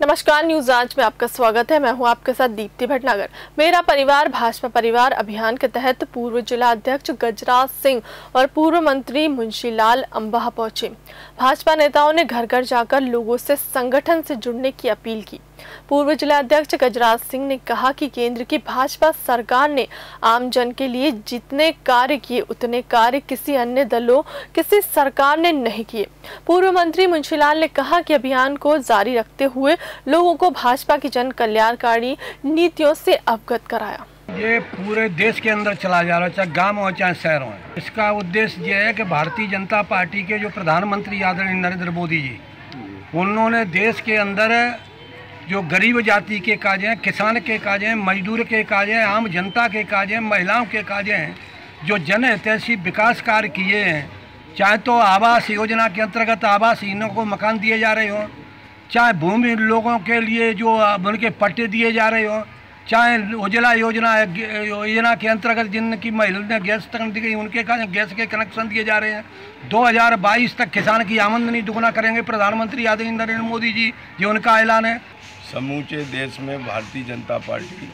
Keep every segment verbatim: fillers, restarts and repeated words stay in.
नमस्कार, न्यूज आज में आपका स्वागत है। मैं हूं आपके साथ दीप्ति भटनागर। मेरा परिवार भाजपा परिवार अभियान के तहत पूर्व जिला अध्यक्ष गजराज सिंह और पूर्व मंत्री मुंशीलाल अंबाह पहुंचे। भाजपा नेताओं ने घर घर जाकर लोगों से संगठन से जुड़ने की अपील की। पूर्व जिला अध्यक्ष गजराज सिंह ने कहा कि केंद्र की भाजपा सरकार ने आम जन के लिए जितने कार्य किए उतने कार्य किसी अन्य दलों किसी सरकार ने नहीं किए। पूर्व मंत्री मुंशीलाल ने कहा कि अभियान को जारी रखते हुए लोगों को भाजपा की जन कल्याणकारी नीतियों से अवगत कराया। ये पूरे देश के अंदर चला जा रहा है, चाहे गाँव हो चाहे शहर हो। इसका उद्देश्य ये है कि भारतीय जनता पार्टी के जो प्रधानमंत्री आदरणीय नरेंद्र मोदी जी, उन्होंने देश के अंदर जो गरीब जाति के काज हैं, किसान के काज हैं, मजदूर के काज हैं, आम जनता के काज हैं, महिलाओं के काज हैं, जो जन हितैषी विकास कार्य किए हैं, चाहे तो आवास योजना के अंतर्गत आवासहीनों को मकान दिए जा रहे हो, चाहे भूमि लोगों के लिए जो उनके पट्टे दिए जा रहे हो, चाहे उज्ज्वला योजना योजना के अंतर्गत जिनकी महिला ने गैस तक दी गई उनके का गैस के कनेक्शन दिए जा रहे हैं। दो हज़ार बाईस तक किसान की आमदनी दुगना करेंगे प्रधानमंत्री आदरणीय नरेंद्र मोदी जी, ये उनका ऐलान है। समूचे देश में भारतीय जनता पार्टी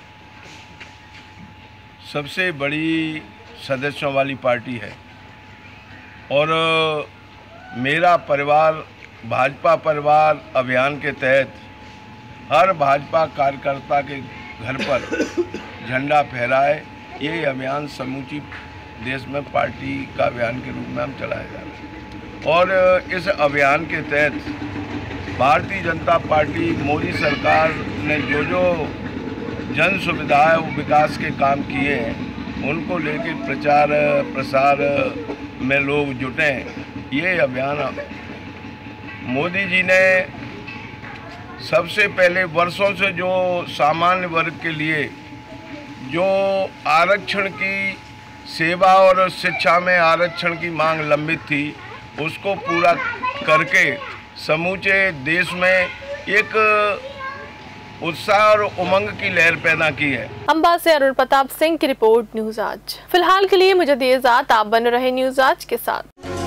सबसे बड़ी सदस्यों वाली पार्टी है और मेरा परिवार भाजपा परिवार अभियान के तहत हर भाजपा कार्यकर्ता के घर पर झंडा फहराए, ये अभियान समूची देश में पार्टी का अभियान के रूप में हम चलाया जा रहा है। और इस अभियान के तहत भारतीय जनता पार्टी मोदी सरकार ने जो जो जन सुविधाएं विकास के काम किए हैं उनको लेकर प्रचार प्रसार में लोग जुटे हैं। ये अभियान मोदी जी ने सबसे पहले वर्षों से जो सामान्य वर्ग के लिए जो आरक्षण की सेवा और शिक्षा में आरक्षण की मांग लंबित थी, उसको पूरा करके समूचे देश में एक उत्साह और उमंग की लहर पैदा की है। अंबा से अरुण प्रताप सिंह की रिपोर्ट, न्यूज आज। फिलहाल के लिए मुझे दीजिए इजाजत, आप बने रहे न्यूज आज के साथ।